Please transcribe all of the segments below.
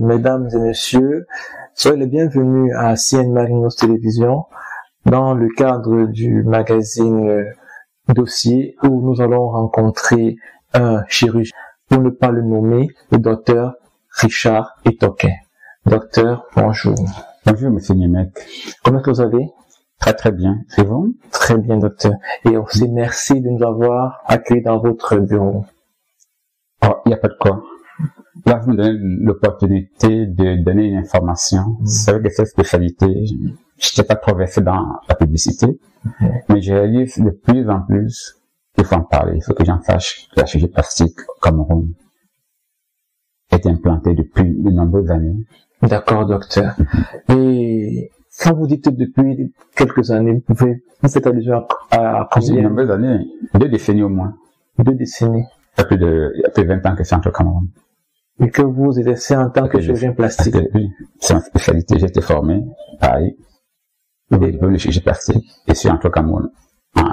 mesdames et messieurs, soyez les bienvenus à CN Marinos Télévision dans le cadre du magazine Dossier où nous allons rencontrer un chirurgien, pour ne pas le nommer, le docteur Richard Etoquin. Docteur, bonjour. Bonjour, monsieur Niemek. Comment est-ce que vous allez? Très très bien. Et vous? Très bien, docteur. Et aussi, merci de nous avoir accueillis dans votre bureau. Oh, il n'y a pas de quoi. Là, vous me donnez l'opportunité de donner une information. C'est vrai que cette spécialité, je n'étais pas trop versé dans la publicité, mais je réalise de plus en plus qu'il faut en parler. Il faut que j'en sache que la chirurgie plastique au Cameroun est implantée depuis de nombreuses années. D'accord, docteur. Et quand vous dites depuis quelques années, vous faites allusion à combien? De nombreuses années, 2 décennies au moins. 2 décennies. Il y a plus de 20 ans que c'est entre Cameroun. Et que vous exercez en tant que chirurgien plastique. Oui, c'est ma spécialité. J'ai été formé, pareil, au diplôme de chirurgie plastique, et je suis entre Cameroun en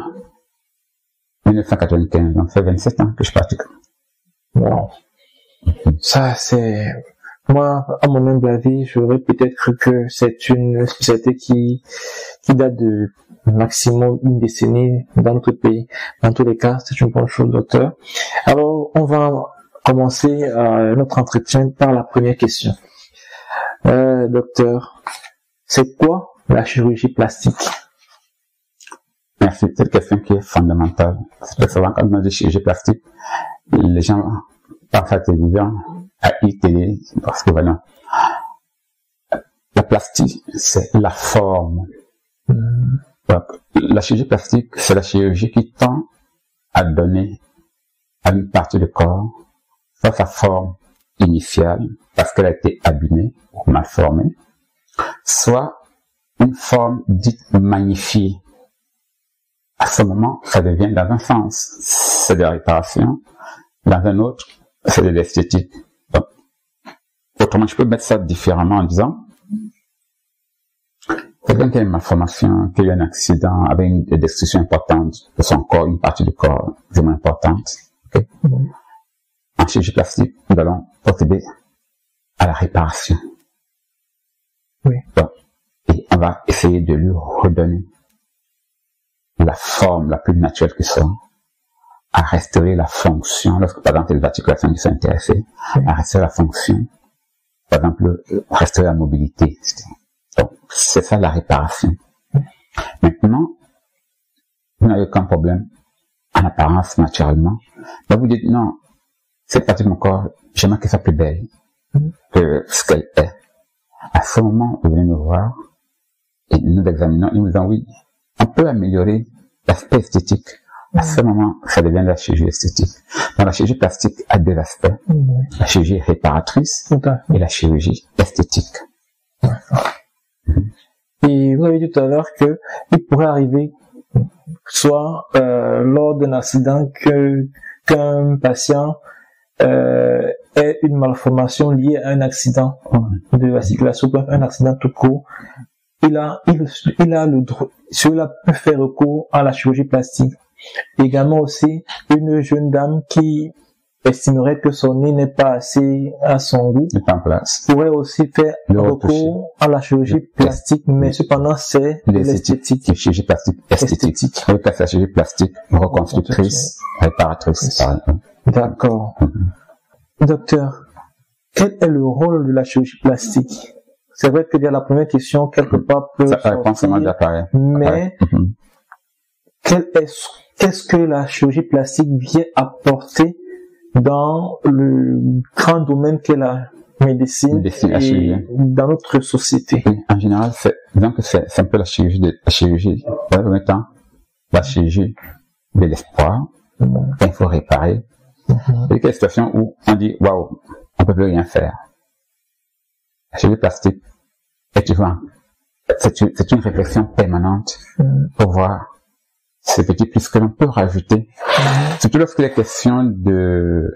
1995. Donc, ça fait 27 ans que je pratique. Wow. Ça, c'est... Moi, à mon humble avis, j'aurais peut-être cru que c'est une spécialité qui date de maximum 1 décennie dans notre pays. Dans tous les cas, c'est une bonne chose, docteur. Alors, on va commencer notre entretien par la première question. Docteur, c'est quoi la chirurgie plastique? Merci, c'est une question qui est fondamentale. Parce que souvent, quand on dit chirurgie plastique, les gens pensent à la télévision, à ITV, parce que voilà, la plastique, c'est la forme. Donc, la chirurgie plastique, c'est la chirurgie qui tend à donner à une partie du corps soit sa forme initiale, parce qu'elle a été abîmée ou mal formée, soit une forme dite magnifiée. À ce moment, ça devient dans un sens, c'est de la réparation, dans un autre, c'est de l'esthétique. Donc, autrement, je peux mettre ça différemment en disant, quelqu'un qui a une malformation, qui a eu un accident avec une destruction importante de son corps, une partie du corps vraiment importante, okay? En chirurgie plastique, nous allons procéder à la réparation. Oui. Donc, et on va essayer de lui redonner la forme la plus naturelle qui soit, à restaurer la fonction, lorsque par exemple les articulations qui sont intéressées, à restaurer la fonction, par exemple, restaurer la mobilité. Donc, c'est ça la réparation. Maintenant, vous n'avez aucun problème en apparence naturellement. Donc vous dites, non, cette partie de mon corps, j'aimerais qu'elle soit plus belle que ce qu'elle est. À ce moment, vous venez nous voir et nous examinons et nous disons, oui, on peut améliorer l'aspect esthétique. À ce moment, ça devient la chirurgie esthétique. Donc la chirurgie plastique a 2 aspects. La chirurgie réparatrice et la chirurgie esthétique. Et vous avez dit tout à l'heure que il pourrait arriver, soit lors d'un accident, qu'un patient ait une malformation liée à un accident de la circulation, un accident tout court. Il a le droit, cela peut faire recours à la chirurgie plastique. Également aussi, une jeune dame qui estimerait que son nez n'est pas assez à son goût, en place, pourrait aussi faire recours à la chirurgie plastique, mais cependant c'est l'esthétique. La chirurgie plastique esthétique. Avec la chirurgie plastique reconstructrice, réparatrice. D'accord. Docteur, quel est le rôle de la chirurgie plastique? C'est vrai que la première question, quelque part, peut sortir, mais qu'est-ce que la chirurgie plastique vient apporter dans le grand domaine qu'est la médecine et dans notre société? En général, c'est un peu la chirurgie dans le même temps, la chirurgie de l'espoir, quand il faut réparer. Il y a des situations où on dit, waouh, on peut plus rien faire. La chirurgie plastique est toujours, c'est une réflexion permanente pour voir ces petits plus que l'on peut rajouter. Surtout lorsqu'il est question de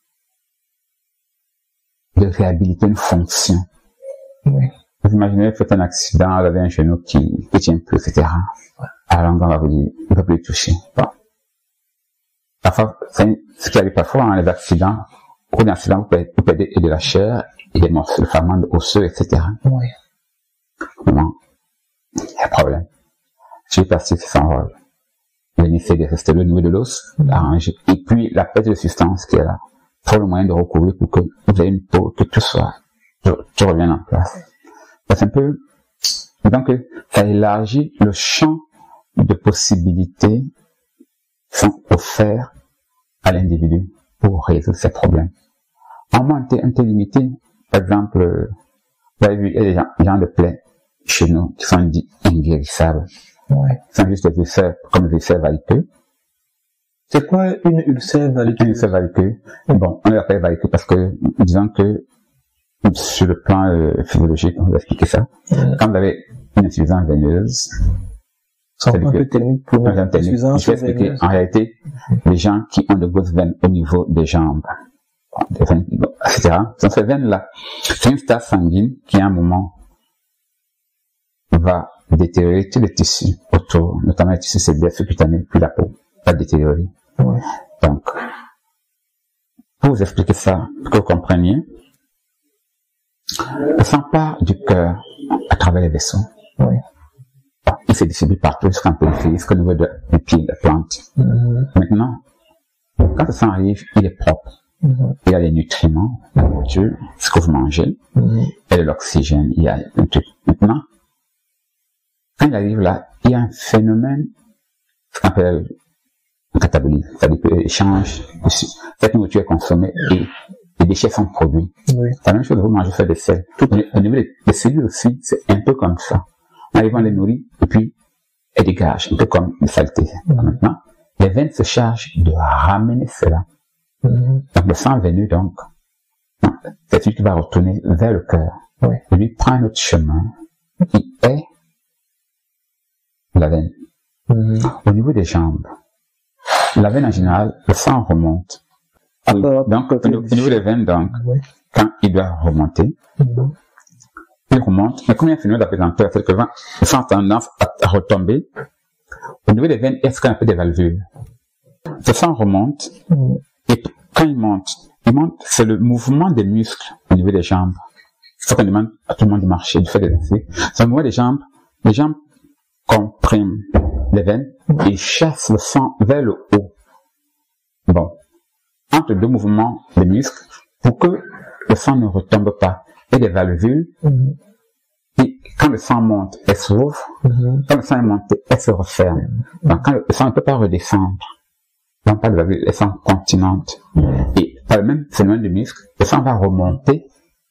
réhabiliter une fonction. Vous imaginez, vous faites un accident, vous avez un genou qui tient plus, etc. Alors, on va vous dire, il ne peut plus le toucher. Bon. Parfois, ce qui arrive parfois, les accidents, au cours d'un accident, vous perdez de la chair et des morceaux de fragments osseux, etc. Oui. Vraiment, il y a un problème. Je vais passer son rôle. Il essaie de rester au niveau de l'os, l'arranger. Et puis, la perte de substance qui est là. Trouve le moyen de recouvrir pour que vous ayez une peau, que tout soit, tout revienne en place. C'est un peu, donc, ça élargit le champ de possibilités qui sont offerts à l'individu pour résoudre ces problèmes. En moins, un peu limité. Par exemple, vous avez vu, il y a des gens de plaies chez nous qui sont dits inguérissables. Ouais. Qui sont juste des ulcères, comme les ulcères valipeux. C'est quoi une ulcère valipeux? Une ulcère valipeux. Bon, on l'appelle valipeux parce que, disons que, sur le plan physiologique, on va expliquer ça. Quand vous avez une insuffisance veineuse, c'est un peu technique pour une insuffisance veineuse. En réalité, les gens qui ont de grosses veines au niveau des jambes, des veines, etc. Dans ces veines-là, c'est une stase sanguine qui, à un moment, va détériorer tous les tissus autour, notamment les tissus cellulaires sous-cutanés, puis la peau, va détériorer. Ouais. Donc, pour vous expliquer ça, pour que vous compreniez, le sang part du cœur à travers les vaisseaux. Oui. Il se distribue partout jusqu'en périphérie, jusqu'au niveau du pied de la plante. Maintenant, quand le sang arrive, il est propre. Il y a les nutriments, la nourriture, ce que vous mangez, et de l'oxygène, il y a un truc. Maintenant, quand il arrive là, il y a un phénomène, ce qu'on appelle un catabolisme, c'est-à-dire que l'échange, cette nourriture est consommée et les déchets sont produits. Oui. C'est la même chose que vous mangez, fait des sels. Au niveau des cellules aussi, c'est un peu comme ça. On arrive, on les nourrit, et puis, elles dégagent, un peu comme une saleté. Maintenant, les veines se chargent de ramener cela. Donc, le sang veineux, donc, c'est celui qui va retourner vers le cœur. Oui. Et lui prend un autre chemin, qui est la veine. Au niveau des jambes, la veine en général, le sang remonte. Donc, au niveau des veines, donc, quand il doit remonter, il remonte, mais comme il y a un phénomène d'apesanteur, c'est que le sang a tendance à retomber. Au niveau des veines, il y a ce qu'on appelle des valvules. Ce sang remonte, et quand il monte, c'est le mouvement des muscles au niveau des jambes. C'est ce qu'on demande à tout le monde de marcher, de faire des exercices. C'est le mouvement des jambes. Les jambes compriment les veines et chassent le sang vers le haut. Bon. Entre deux mouvements des muscles, pour que le sang ne retombe pas. Et des valvules, et quand le sang monte, elle s'ouvre. Quand le sang est monté, elle se referme. Donc quand le sang ne peut pas redescendre, donc pas de valvules, elles sont continentes. Et par le même phénomène de muscle, le sang va remonter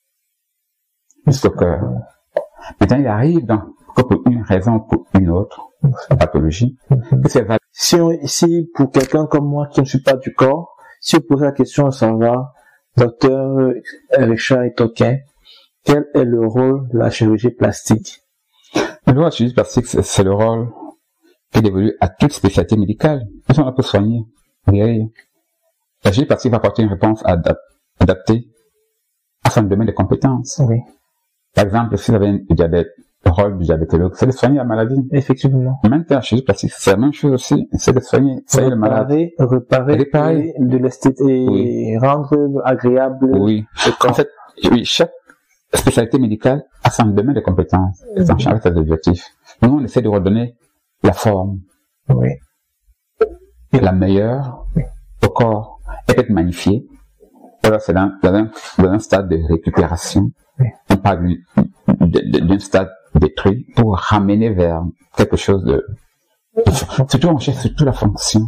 jusqu'au cœur. Maintenant, il arrive donc, que pour une raison ou pour une autre, pathologie, que c'est valable. Si pour quelqu'un comme moi qui ne suis pas du corps, si on posait la question à savoir, docteur Richard Etoquin, quel est le rôle de la chirurgie plastique? Le rôle de la chirurgie plastique, c'est le rôle qui évolue à toute spécialité médicale. Ils sont là pour soigner, guérir. La chirurgie plastique va apporter une réponse adaptée à son domaine de compétences. Oui. Par exemple, si vous avez un diabète, le rôle du diabétologue, c'est de soigner la maladie. Effectivement. Même la chirurgie plastique, c'est la même chose aussi, c'est de soigner le malade. Réparer de l'esthétique et rendre agréable. Oui. En fait, oui, chaque spécialité médicale a son domaine de compétences, en charge de ses objectifs. Nous, on essaie de redonner la forme. Oui. La meilleure au corps, et peut-être magnifiée. Alors, c'est dans un stade de récupération. On parle d'un stade détruit pour ramener vers quelque chose de... Surtout, on cherche surtout la fonction.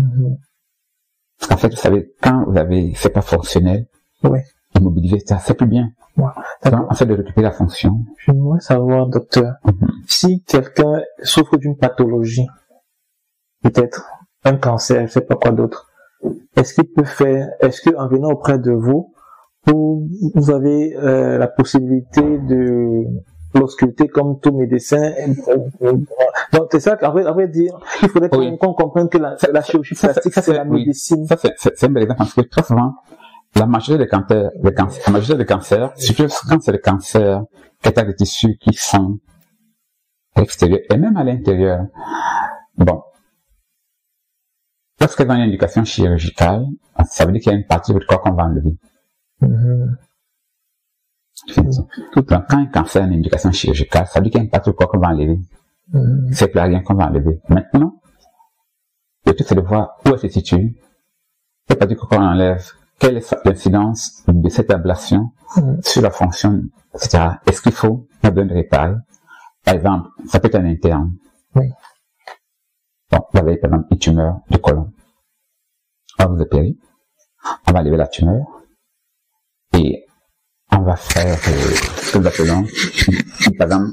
Parce qu'en fait, vous savez, quand vous avez, c'est pas fonctionnel, immobiliser ça, c'est plus bien. En fait, de récupérer la fonction. J'aimerais savoir, docteur, si quelqu'un souffre d'une pathologie, peut-être un cancer, je sais pas quoi d'autre, est-ce qu'en venant auprès de vous, vous avez la possibilité de l'ausculter comme tout médecin? Donc c'est ça qu'en fait dire, il faudrait qu'on comprenne que la chirurgie plastique, c'est la médecine. Ça c'est un bel exemple parce que très souvent, la majorité des cancers, surtout quand c'est des cancers qui attaquent des tissus qui sont à l'extérieur et même à l'intérieur. Bon. Lorsqu'il y a une indication chirurgicale, ça veut dire qu'il y a une partie de votre corps qu'on va enlever. Donc, quand un cancer a une indication chirurgicale, ça veut dire qu'il y a une partie du corps qu'on va enlever. C'est plus rien qu'on va enlever. Maintenant, le truc c'est de voir où elle se situe, quelle partie du corps qu'on enlève, quelle est l'incidence de cette ablation sur la fonction, etc. Est-ce qu'il faut la besoin de réparer? Par exemple, ça peut être un interne. Oui. Bon, vous avez par exemple une tumeur du côlon. On va vous opérer, on va enlever la tumeur et on va faire ce que nous appelons, par exemple,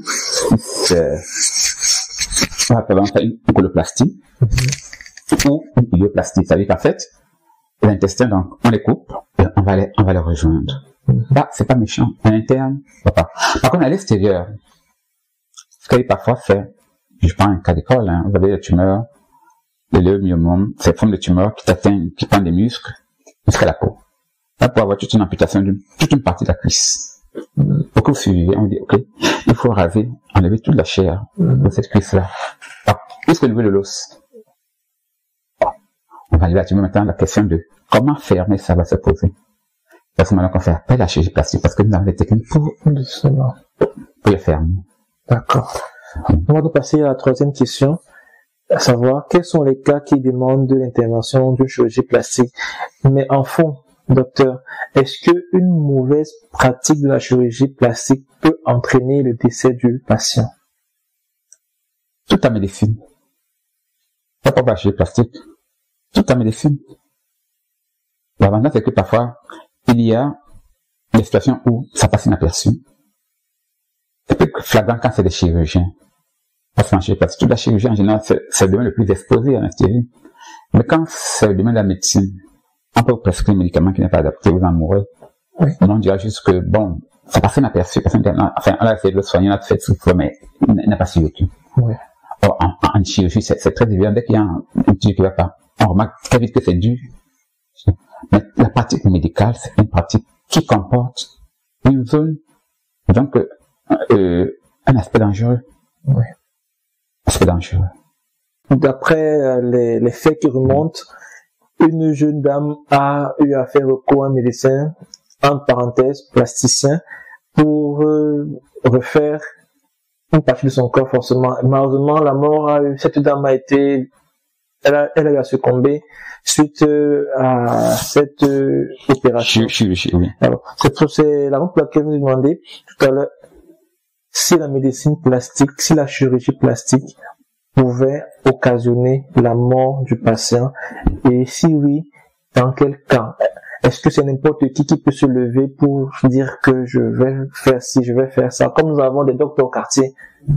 on va par exemple faire une coloplastie ou une ileoplastie. Ça veut dire qu'en fait, l'intestin, donc, on les coupe et on va les rejoindre. Là, c'est pas méchant. À l'interne, pas. Par contre, à l'extérieur, ce qu'elle parfois fait, je prends un cas d'école, hein, vous avez la tumeur, le léomyome, c'est une forme de tumeur qui prend des muscles jusqu'à la peau. Là, pour avoir toute une amputation d'une toute une partie de la cuisse. Pour que vous suivez, on dit, ok, il faut raser, enlever toute la chair de cette cuisse-là. Jusqu'au niveau de l'os. On va aller là-dessus maintenant, la question de comment fermer ça va se poser. Parce que maintenant qu'on fait appel à la chirurgie plastique, parce que nous avons des techniques pour les fermer. D'accord. On va donc passer à la troisième question, à savoir quels sont les cas qui demandent de l'intervention d'une chirurgie plastique. Mais en fond, docteur, est-ce qu'une mauvaise pratique de la chirurgie plastique peut entraîner le décès du patient? Toute la médecine. Pas pour la chirurgie plastique. Toute la médecine. L'avantage, c'est que parfois, il y a des situations où ça passe inaperçu. C'est plus flagrant quand c'est des chirurgiens. Parce qu'en chirurgie plastique, toute la chirurgie, en général, c'est le domaine le plus exposé à l'anesthésie. Mais quand c'est le domaine de la médecine, on peut vous prescrire un médicament qui n'est pas adapté, vous en mourrez. Oui. On dira juste que, bon, ça passe inaperçu. Enfin, on a essayé de le soigner, on a fait tout, mais il n'a pas survécu. Oui. Or, en chirurgie, c'est très évident. Dès qu'il y a un petit qui ne va pas, on remarque très vite que c'est dû. Mais la pratique médicale, c'est une pratique qui comporte une zone, donc, un aspect dangereux. Oui. Aspect dangereux. D'après les faits qui remontent, une jeune dame a eu à faire recours à un médecin, en parenthèse, plasticien, pour refaire une partie de son corps forcément. Malheureusement, la mort cette dame elle a eu à succomber suite à cette opération. Oui. Alors, c'est la raison pour laquelle vous demandez tout à l'heure si la médecine plastique, si la chirurgie plastique pouvait occasionner la mort du patient, et si oui, dans quel cas? Est-ce que c'est n'importe qui peut se lever pour dire que je vais faire ci, je vais faire ça? Comme nous avons des docteurs au quartier,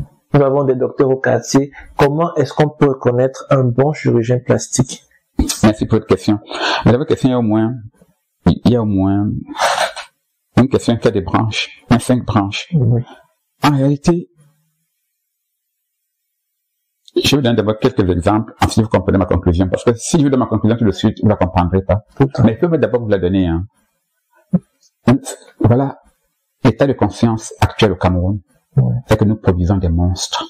comment est-ce qu'on peut reconnaître un bon chirurgien plastique? Merci pour votre question. Mais la question, il y a au moins une question qui a des branches, 5 branches. Oui. En réalité, je vous donne d'abord quelques exemples, ensuite vous comprenez ma conclusion, parce que si je vous donne ma conclusion tout de suite, vous ne la comprendrez pas. Mais je peux d'abord vous la donner. Hein. Voilà l'état de conscience actuel au Cameroun. C'est que nous produisons des monstres.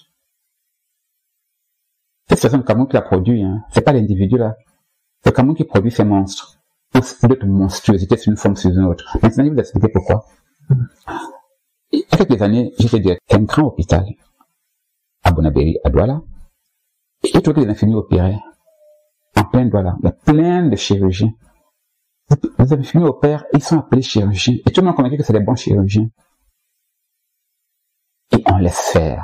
C'est cette situation du Cameroun qui l'a produit, hein. C'est pas l'individu là. C'est le Cameroun qui produit ces monstres. Ou d'autres monstruosités sur une forme sur une autre. Maintenant, je vais vous expliquer pourquoi. Il y a quelques années, j'ai fait un grand hôpital à Bonabéry, à Douala. Et je trouve que les infirmiers opéraient en plein Douala. Il y a plein de chirurgiens. Les infirmiers opèrent, ils sont appelés chirurgiens. Et tout le monde est convaincu que c'est des bons chirurgiens. Et on laisse faire.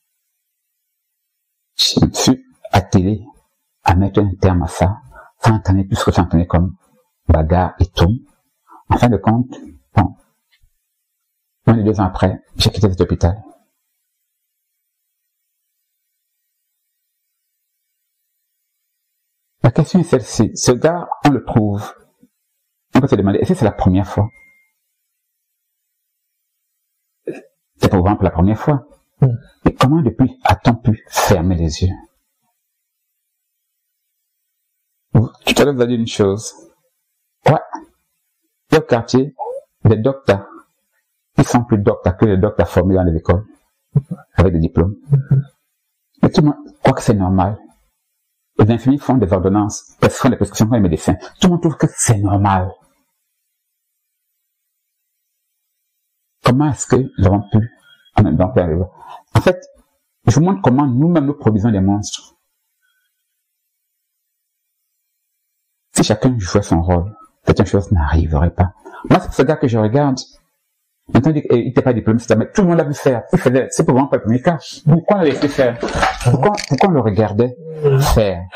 Je me suis attelé à mettre un terme à ça, sans entendre plus ce que j'entendais comme bagarre et tout. En fin de compte, bon, 1 ou 2 ans après, j'ai quitté cet hôpital. La question est celle-ci. Ce gars, on le trouve. On peut se demander, est-ce que c'est la première fois? C'est pour voir pour la première fois. Et comment depuis a-t-on pu fermer les yeux? Tout à l'heure, vous avez dit une chose. Ouais. Il y a au quartier des docteurs. Ils sont plus docteurs que les docteurs formés dans les écoles. Avec des diplômes. Mais tout le monde croit que c'est normal. Les infirmiers font des ordonnances, font des prescriptions pour les médecins. Tout le monde trouve que c'est normal. comment est-ce que nous avons pu en fait, je vous montre comment nous-mêmes nous produisons des monstres. Si chacun jouait son rôle, certaines choses n'arriveraient pas. Moi, c'est ce gars que je regarde. Maintenant, il n'était pas diplômé, mais tout le monde l'a vu faire. Il faisait, c'est probablement pas le premier cas. Pourquoi on l'a laissé faire? Pourquoi on le regardait faire?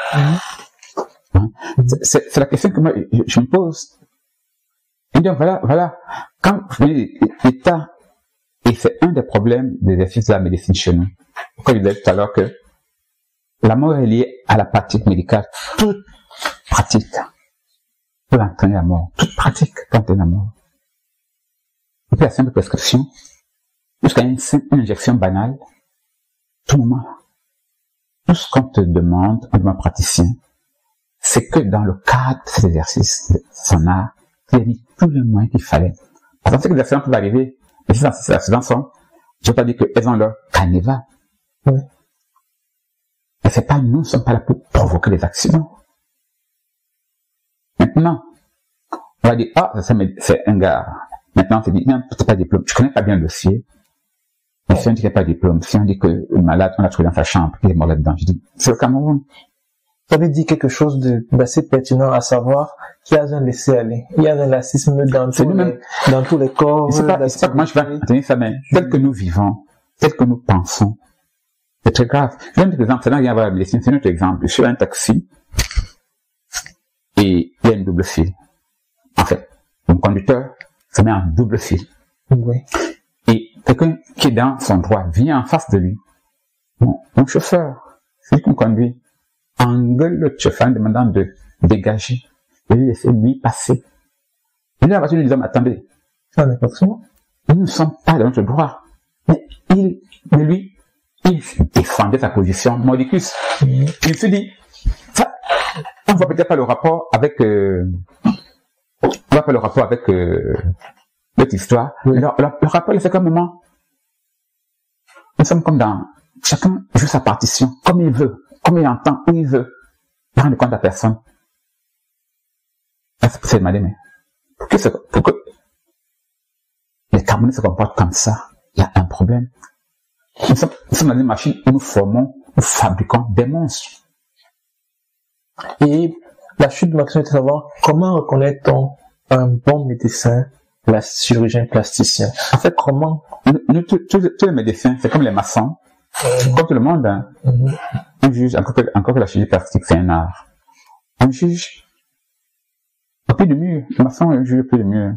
C'est la question que moi, je me pose. Et donc, voilà. Quand je dis l'État, et c'est un des problèmes de l'exercice de la médecine chez nous. Pourquoi je disais tout à l'heure que la mort est liée à la pratique médicale. Toute pratique peut entraîner la mort. Toute pratique peut entraîner la mort. Depuis la simple prescription, jusqu'à une injection banale, tout moment. Tout ce qu'on te demande, un praticien, c'est que dans le cadre de cet exercice, de son art, il a mis tous les moyens qu'il fallait. Parce que les accidents peuvent arriver, et si ces accidents sont, je ne veux pas dire qu'elles ont leur canevas. Oui. Mais c'est pas, nous ne sommes pas là pour provoquer les accidents. Maintenant, on va dire, c'est un gars. Maintenant, on se dit, non, peut-être pas de diplôme. Je connais pas bien le dossier. Mais si on dit qu'il n'y a pas de diplôme, si on dit que le malade, on l'a trouvé dans sa chambre, qu'il est mort là-dedans, je dis, c'est le Cameroun. Vous avez dit quelque chose d'assez pertinent, à savoir qu'il y a un laisser-aller. Il y a un laxisme dans tous les corps. C'est pas comment je vais tenir ça, mais tel que nous vivons, tel que nous pensons, c'est très grave. Je donne un exemple, ça n'a rien à voir avec la médecine, c'est un autre exemple. Je suis dans un taxi, et il y a une double file. En fait, mon conducteur se met en double file. Oui. Et quelqu'un qui est dans son droit vient en face de lui. Mon chauffeur, celui qui me conduit, engueule le chauffeur en demandant de dégager, de lui laisser lui passer. Et là, la voiture lui dit, attendez, nous ne sommes pas dans notre droit. Mais lui, il défendait sa position modicus. Il se dit, ça, on voit peut-être pas le rapport avec, l'autre histoire. Oui. Le rapport, il fait qu'à un moment, nous sommes comme dans, chacun joue sa partition, comme il veut, comme il entend, où il veut. Il ne rend compte à personne. Là, c'est demander, mais pourquoi les Camerounais se comportent comme ça? Il y a un problème. Nous sommes dans une machine où nous fabriquons des monstres. Et la chute de ma question est de savoir comment reconnaît-on un bon médecin, chirurgien plasticien? En fait, comment? Tous les médecins, c'est comme les maçons. Comme tout le monde, hein. On juge, encore que la chirurgie plastique, c'est un art. On juge au pied du mur. Le maçon juge au pied du mur.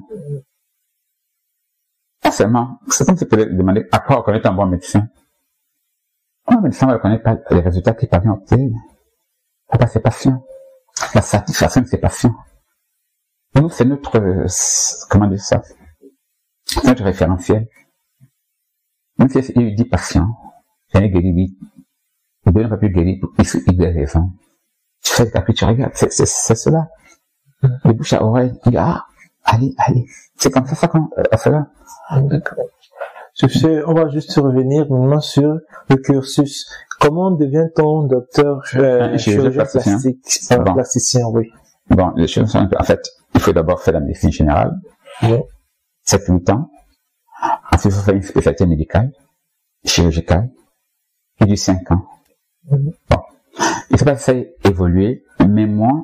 Pas seulement. C'est comme si tu pouvais demander à quoi reconnaître un bon médecin. Un médecin ne reconnaît pas les résultats qu'il parvient à obtenir. C'est pas ses patients. La satisfaction de ses patients. Nous, c'est notre, comment dire ça? Notre référentiel. Même si il y a eu 10 patients, j'en ai guéri 8. Le deux n'a pas pu guérir pour X des raisons. Tu fais le caprice, tu regardes, c'est cela. De bouche à oreille, tu dis, allez. C'est comme ça qu'on cela. D'accord. On va juste revenir maintenant sur le cursus. Comment devient-on docteur chirurgien plasticien, oui. Bon, les choses sont en fait, il faut d'abord faire la médecine générale. Oui. 7-8 ans. Ensuite, il faut faire une spécialité médicale, chirurgicale, qui dure 5 ans. Bon. Il faut pas faire évoluer, mais moi,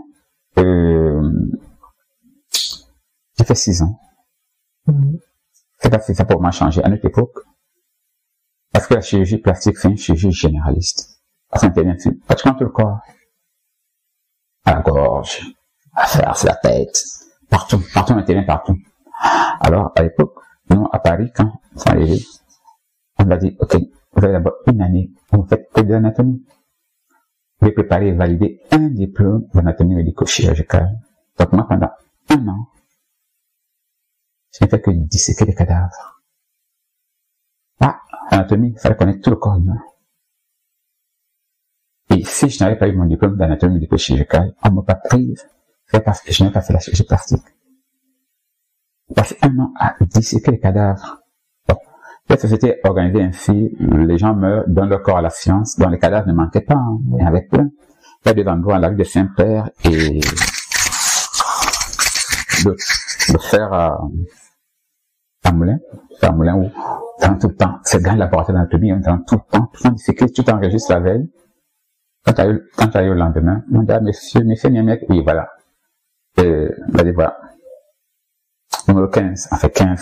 j'ai fait 6 ans. C'est pas si ça pour moi changer à notre époque. Parce que la chirurgie plastique, c'est une chirurgie généraliste. Ça intervient pratiquement tout le corps. À la gorge, à faire, c'est la tête. Partout, on intervient partout. Alors, à l'époque, nous, à Paris, quand on s'est arrivé, on a dit, ok, vous avez d'abord une année où vous faites que de l'anatomie. Vous pouvez préparer et valider un diplôme d'anatomie médico-chirurgicale. Donc moi, pendant 1 an, je n'ai fait que disséquer les cadavres. L'anatomie, il fallait connaître tout le corps humain. Et si je n'avais pas eu mon diplôme d'anatomie médico-chirurgicale, on ne m'a pas prise, c'est parce que je n'ai pas fait la chirurgie plastique. J'ai passé 1 an à disséquer les cadavres. Bon. La société organisée ainsi, les gens meurent, donnent leur corps à la science, dont les cadavres ne manquaient pas, hein, il y en avait plein. Il y a des endroits, la rue de Saint-Père et de faire à Moulin, un moulin où, dans tout le temps, c'est grand laboratoire d'anatomie, dans tout le temps, disséquer, tu t'enregistres la veille. Quand tu arrives le lendemain, on dit, ah, monsieur Niamec, oui, voilà. Et, on va dire, voilà. Numéro 15. En fait, 15,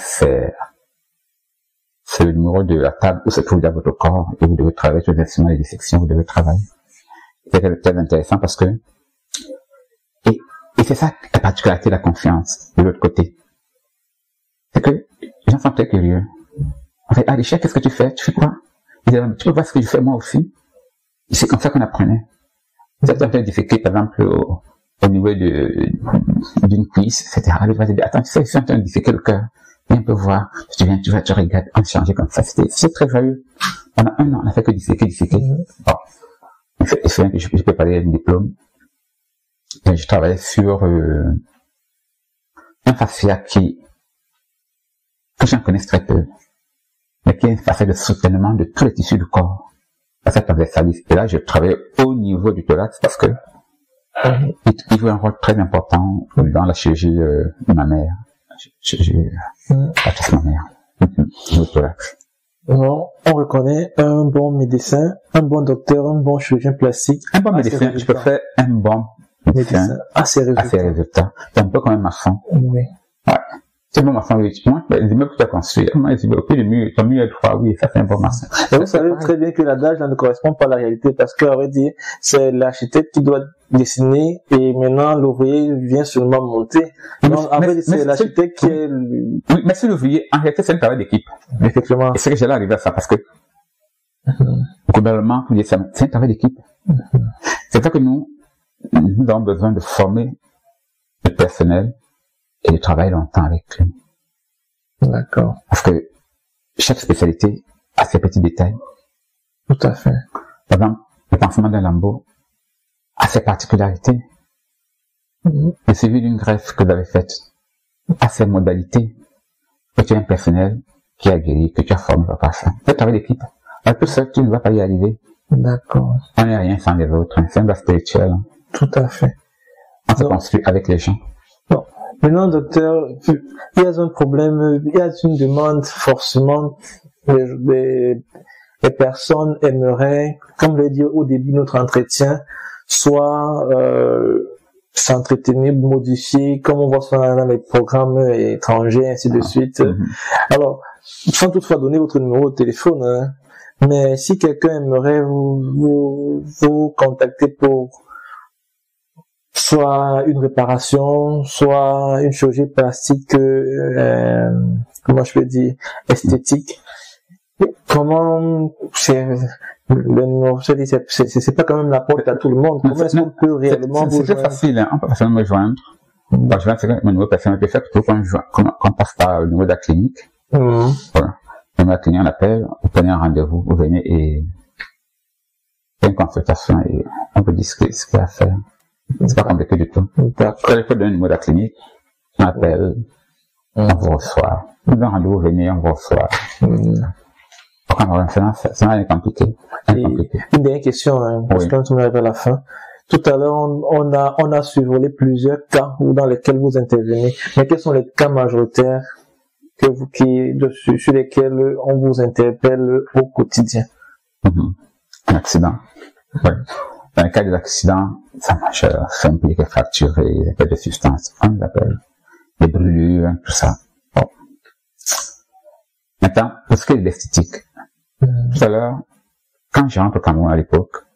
c'est le numéro de la table où se trouve dans votre corps et vous devez travailler sur les instruments de dissection, vous devez travailler. C'est très intéressant parce que, et c'est ça la particularité de la confiance de l'autre côté. C'est que les gens sont très curieux. En fait, ah, Richard, qu'est-ce que tu fais? Tu fais quoi? Ils disent, tu peux voir ce que je fais moi aussi? Et c'est comme ça qu'on apprenait. Vous êtes en train de disséquer, par exemple, au niveau d'une cuisse, etc. Il va te dire, attends, tu sais, je suis en train de disséquer le cœur. Viens un peu voir. Tu viens, tu regardes, on changeait comme ça. C'est très joyeux. Pendant un an, on n'a fait que disséquer. Bon. Je peux parler d'un diplôme. Et je travaillais sur un fascia que j'en connais très peu, mais qui est un fascia de soutènement de tous les tissus du corps. Fascia transversalis. Et là, je travaillais au niveau du thorax parce que il joue un rôle très important dans la chirurgie mammaire. La mammaire. Le thorax. Non, on reconnaît un bon médecin, un bon docteur, un bon chirurgien plastique. Un bon médecin, je peux faire un bon médecin à ses résultats. C'est un peu comme un maçon. Oui. Ouais. C'est un bon maçon, oui. Moi, les immeubles que tu as construits, moi, les immeubles, le mur, ton mur est droit, oui, ça c'est un bon maçon. Et vous savez très bien que l'adage ne correspond pas à la réalité parce qu'à vrai dire, c'est l'architecte qui doit dessiner et maintenant l'ouvrier vient seulement monter. Donc, en fait, c'est l'architecte qui est... Oui, mais c'est l'ouvrier, en réalité, c'est un travail d'équipe. Effectivement. Et c'est que j'allais arriver à ça parce que, globalement, c'est un travail d'équipe. C'est ça que nous avons besoin de former le personnel et de travailler longtemps avec lui. D'accord. Parce que chaque spécialité a ses petits détails. Tout à fait. Par exemple, le pansement d'un lambeau a ses particularités. Le suivi d'une greffe que vous avez faite a ses modalités. Que tu as un personnel qui a guéri, que tu as formé pour faire ça. C'est un travail d'équipe. Alors tout seul, tu ne vas pas y arriver. D'accord. On n'est rien sans les autres. C'est un bas spirituel. Tout à fait. On se construit avec les gens. Bon. Maintenant, docteur, il y a un problème, il y a une demande forcément, les personnes aimeraient, comme je l'ai dit au début de notre entretien, soit s'entretenir, modifier, comme on voit souvent dans les programmes étrangers, ainsi de suite. Alors, sans toutefois donner votre numéro de téléphone, hein, mais si quelqu'un aimerait vous contacter pour soit une réparation, soit une chirurgie plastique, comment je peux dire, esthétique. Comment c'est pas quand même la porte à tout le monde. Comment est-ce qu'on peut réellement vous joindre? C'est facile, hein. On peut facilement me joindre. Bon, je vais faire mon numéro personnel peut faire qu'on passe par le numéro de la clinique. Voilà. Le numéro de la clinique, on appelle, vous prenez un rendez-vous, vous venez et une consultation et on peut dire ce qu'il y a à faire. C'est pas compliqué du tout. Quand il faut donner le numéro de la clinique, on appelle, on vous reçoit. Vous donnez rendez-vous, venez, on vous reçoit. Ça va être compliqué. Une dernière question, hein, parce que nous arrivons à la fin. Tout à l'heure, on a survolé plusieurs cas dans lesquels vous intervenez. Mais quels sont les cas majoritaires sur lesquels on vous interpelle au quotidien? Un accident. Ouais. Dans le cas des accidents, ça majeur, c'est impliqué fracturé, il y a pas de substances, on l'appelle, des brûlures, tout ça. Bon. Maintenant, pour ce qui est de l'esthétique, tout à l'heure, quand je rentre au Cameroun à l'époque,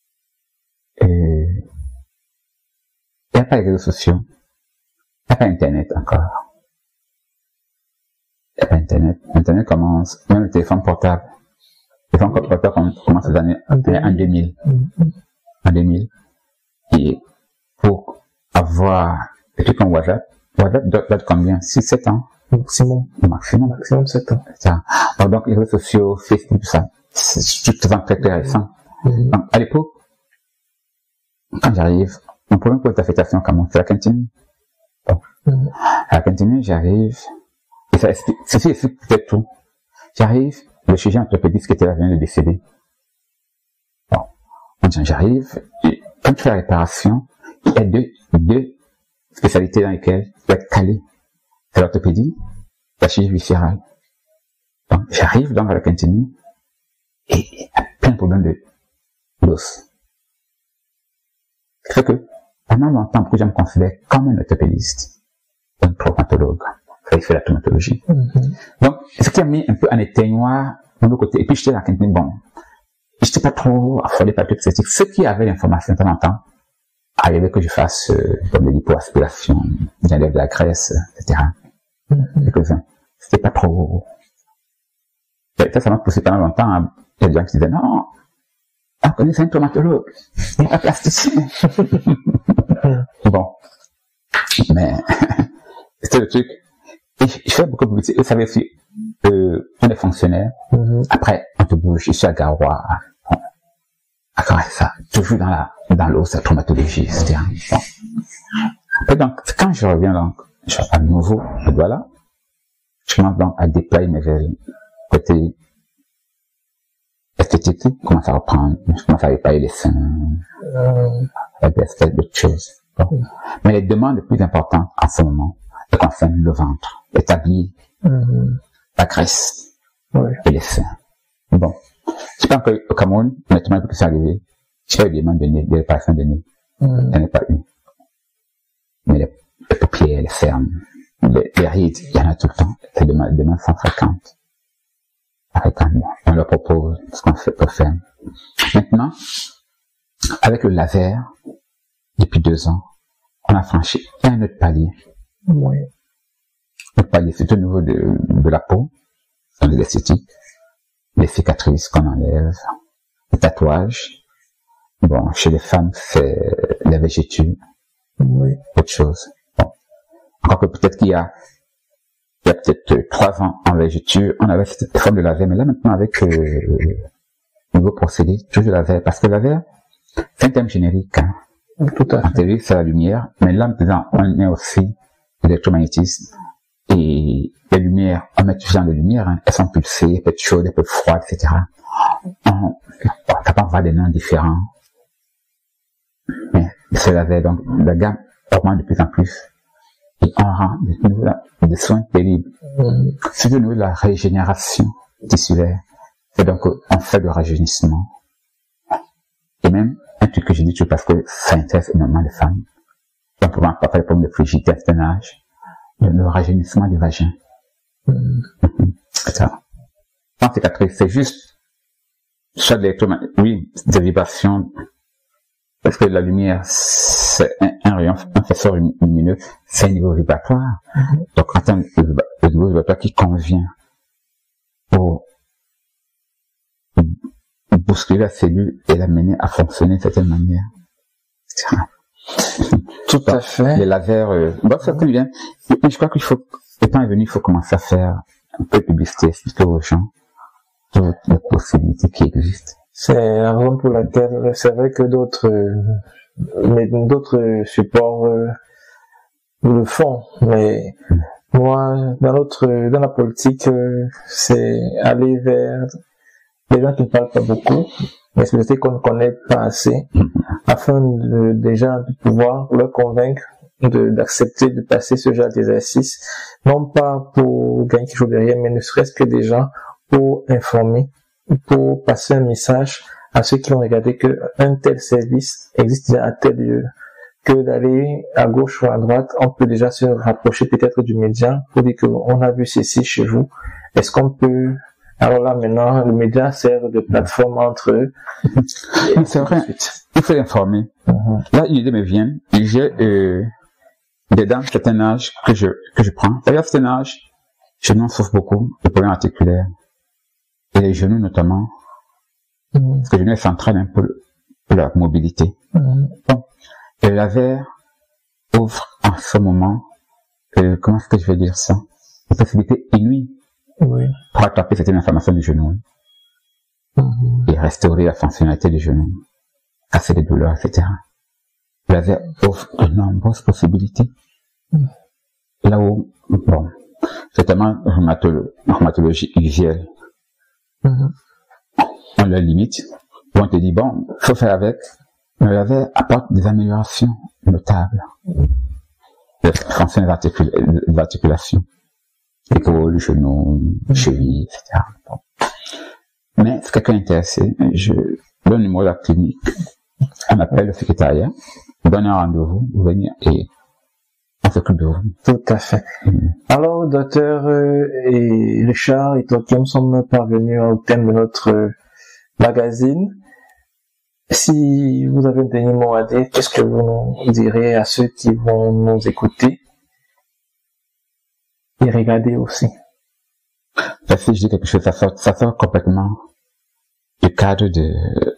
il n'y a pas les réseaux sociaux, il n'y a pas Internet encore. Il n'y a pas Internet. Internet commence, même le téléphone portable. Le téléphone portable commence aux années en 2000. En 2000. Et pour avoir des trucs comme WhatsApp date combien? 6-7 ans? Maximum 7 ans. Ça. Donc, les réseaux sociaux, Facebook, tout ça, c'est tout très récent. Donc, à l'époque, quand j'arrive, mon premier point d'affectation, comment? C'est la cantine. Bon. À la cantine, j'arrive, et ça explique peut-être tout. J'arrive, le chirurgien orthopédiste qui était là vient de décéder. Bon. J'arrive, et quand tu fais la réparation, il y a deux spécialités dans lesquelles tu dois être calé. C'est l'orthopédie, la chirurgie viscérale. Donc, j'arrive dans la cantine et il y a plein de problèmes de l'os. Ce qui fait que, pendant longtemps, beaucoup de gens me considèrent comme un orthopédiste, un traumatologue. Il fait la traumatologie. Donc, ce qui a mis un peu en éteignoir de l'autre côté. Et puis, j'étais dans la cantine, bon, j'étais pas trop affolé par toute cette. Ceux qui avaient l'information de temps en temps, arrivait que je fasse comme des lipoaspirations, j'enlève de la graisse, etc. C'était pas trop. Ça m'a poussé pendant longtemps. Il y a des gens qui disaient non, on connaît un traumatologue, il n'est pas plasticien. Bon, mais c'était le truc. Et je fais beaucoup de publicité. Vous savez aussi, on est fonctionnaire. Après, on te bouge. Je suis à Garoua. Après ça, toujours dans l'os, la traumatologie, etc. Bon. Et donc, quand je reviens donc, à nouveau, voilà, je commence donc à déployer mes côtés esthétique, je commence à reprendre, je commence à réparer les seins, avec des espèces de choses. Bon. Mais les demandes les plus importantes en ce moment, elles concernent le ventre, l'établi, la graisse et les seins. Bon. Je pense qu'au Cameroun, honnêtement, depuis que c'est arrivé, je fais des demandes de nez, des réparations de nez. Il n'y en a pas une. Mais les paupières, les cernes, les rides, il y en a tout le temps. Les demandes sont fréquentes. On leur propose ce qu'on peut faire. Maintenant, avec le laser, depuis 2 ans, on a franchi un autre palier. Le palier, c'est au niveau de la peau, dans l'esthétique, les cicatrices qu'on enlève, les tatouages. Bon, chez les femmes, c'est la végéture, autre chose. Bon. Encore que peut-être qu'il y a peut-être 3 ans en végéture, on avait cette forme de laser, mais là maintenant avec nouveau procédé, toujours laser, parce que le laser, c'est un terme générique. Hein. Tout à fait. En théorie, c'est la lumière, mais là maintenant, on est aussi l'électromagnétisme. Et les lumières, on met toujours dans les lumières, hein, elles sont pulsées, elles peuvent être chaudes, elles peuvent être froides, etc. On peut avoir des noms différents. Mais c'est laser, donc la gamme augmente de plus en plus. Et on rend des soins terribles. C'est au niveau de la régénération tissulaire. Et donc, on fait le rajeunissement. Et même, un truc que je dis toujours parce que ça intéresse énormément les femmes. Donc, on va pas faire les problèmes de frigidité à un certain âge. Le rajeunissement du vagin. Ça. Sans cicatrice, c'est juste, soit de l'électromagnétisme, oui, des vibrations, parce que la lumière, c'est un rayon, un faisceau lumineux, c'est un niveau vibratoire. Donc, en termes de niveau vibratoire qui convient pour bousculer la cellule et la mener à fonctionner de certaine manière. Tout à fait. Les lasers, bon, ça tombe bien. Mais je crois qu'il faut, le temps est venu, il faut commencer à faire un peu de publicité, expliquer aux gens toutes les possibilités qui existent. C'est la raison pour laquelle c'est vrai que d'autres supports le font, mais moi, dans la politique, c'est aller vers les gens qui ne parlent pas beaucoup, mais c'est peut-être qu'on ne connaît pas assez, afin de déjà de pouvoir leur convaincre d'accepter de passer ce genre d'exercice, non pas pour gagner quelque chose derrière, mais ne serait-ce que déjà pour informer, pour passer un message à ceux qui ont regardé que un tel service existe déjà à tel lieu, que d'aller à gauche ou à droite, on peut déjà se rapprocher peut-être du média pour dire qu'on a vu ceci chez vous. Est-ce qu'on peut... Alors là, maintenant, le média sert de plateforme entre eux. C'est vrai, il faut informer. Là, une idée me vient, j'ai des dames de certain âge que je prends. C'est-à-dire, à certain âge, je m'en souffre beaucoup, les problèmes articulaires, et les genoux notamment, parce que les genoux s'entraînent un peu pour la mobilité. Bon. Et le laser ouvre en ce moment, comment est-ce que je vais dire ça, une possibilité inouïe pour attraper certaines informations du genou et restaurer la fonctionnalité du genou, casser les douleurs, etc. Le laser offre de nombreuses possibilités. Là où, bon, c'est tellement rhumatologie usuelle. On le limite, où on te dit, bon, faut faire avec. Le laser apporte des améliorations notables. La fonction des articulations. épaules, genoux, chevilles, etc. Bon. Mais si quelqu'un est intéressé, je donne le numéro de la clinique, on appelle le secrétariat, donne un rendez-vous, vous venez et on s'occupe de vous. Tout à fait. Alors, docteur et Richard et toi, nous sommes parvenus au thème de notre magazine. Si vous avez un dernier mot à dire, qu'est-ce que vous nous direz à ceux qui vont nous écouter et regarder aussi? Parce que je dis quelque chose, ça sort complètement du cadre de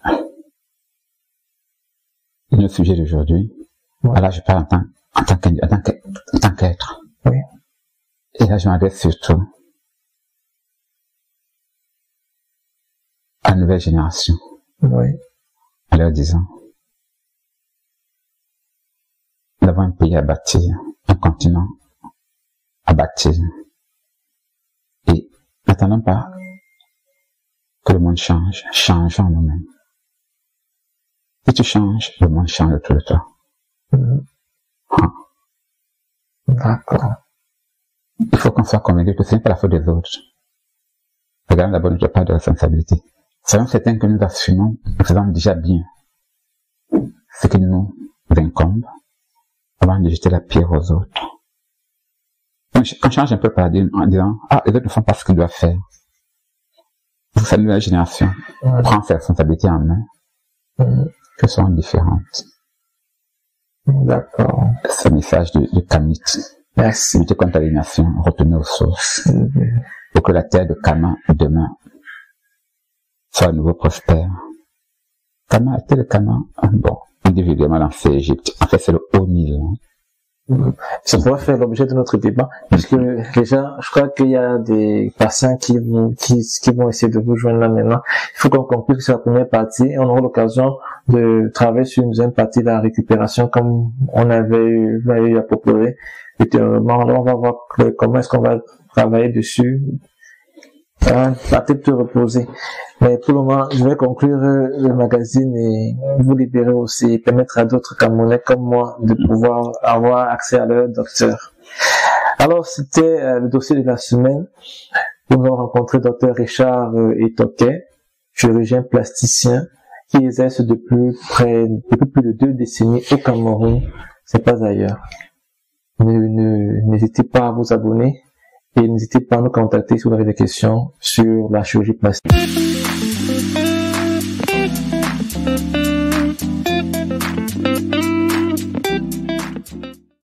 notre sujet d'aujourd'hui. Ouais. Là, je parle en tant qu'être. Oui. Et là, je m'adresse surtout à la nouvelle génération. Oui. En leur disant, nous avons un pays à bâtir, un continent à bâtir. Et n'attendons pas que le monde change, changeons nous-mêmes. Si tu changes, le monde change autour de toi. D'accord. Il faut qu'on soit convaincu que ce n'est pas la faute des autres. Regardons d'abord notre part de responsabilité. Soyons certains que nous assumons, nous faisons déjà bien ce qui nous incombe avant de jeter la pierre aux autres. On change un peu le paradigme en disant, les autres ne font pas ce qu'ils doivent faire. Cette nouvelle génération prend ses responsabilités en main, que sont différentes. D'accord. Ce message de Kamit. Merci. Lutter contre l'aliénation, retourner aux sources. Pour que la terre de Kama demain soit à nouveau prospère. Kama, la terre de Kama, bon, individuellement lancé Égypte. En fait, c'est le haut Nil. Ça pourrait faire l'objet de notre débat, parce que déjà, je crois qu'il y a des patients qui vont essayer de vous joindre là maintenant. Il faut qu'on conclue que c'est la première partie, et on aura l'occasion de travailler sur une deuxième partie de la récupération, comme on avait eu à proposer. Alors, on va voir comment est-ce qu'on va travailler dessus. La tête te reposer. Mais pour le moment, je vais conclure le magazine et vous libérer aussi, et permettre à d'autres Camerounais comme moi de pouvoir avoir accès à leur docteur. Alors, c'était le dossier de la semaine. Nous avons rencontré Dr Richard Etoquet, chirurgien plasticien, qui exerce depuis plus de 2 décennies au Cameroun. C'est pas ailleurs. N'hésitez pas à vous abonner. Et n'hésitez pas à nous contacter si vous avez des questions sur la chirurgie plastique.